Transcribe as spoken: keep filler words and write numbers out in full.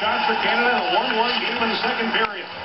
shots for Canada. A one one game in the second period.